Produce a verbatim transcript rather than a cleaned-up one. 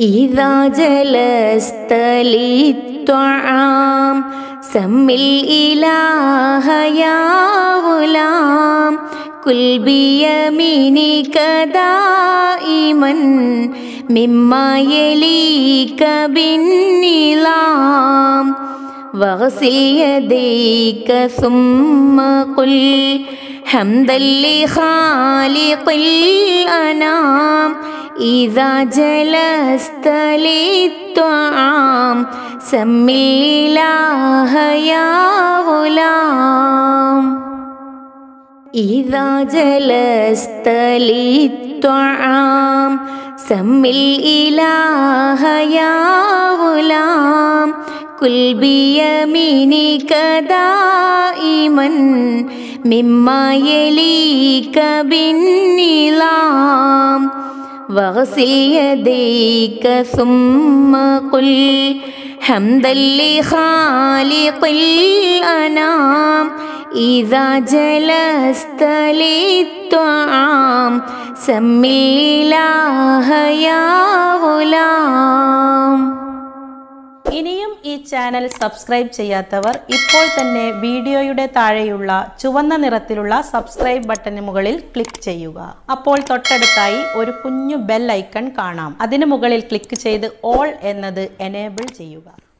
إذا جلست للطعام سم الإله يا غلام كل بيمينك دائما مما يليك بالنظام واغسل يديك ثم قل حمدا لخالق الأنام إذا جلست للطعام سم الإله يا غلام إذا جلست للطعام سم الإله يا غلام كل بيمينك دائما مما يليك بالنظام واغسل يديك ثم قل حمدا لخالق الأنام إذا جلست للطعام سم الإله يا غلام. ഇനിയും ഈ channel subscribe ചെയ്യാത്തവർ ഇപ്പോൾ തന്നെ വീഡിയോയുടെ താഴെയുള്ള ചുവന്ന നിറത്തിലുള്ള സബ്സ്ക്രൈബ് ബട്ടന് മുകളിൽ ക്ലിക്ക് ചെയ്യുക. അപ്പോൾ തൊട്ടടുത്തായി ഒരു കുഞ്ഞു ബെൽ ഐക്കൺ കാണാം. അതിനു മുകളിൽ ക്ലിക്ക് ചെയ്ത് ഓൾ എന്നത് എനേബിൾ ചെയ്യുക.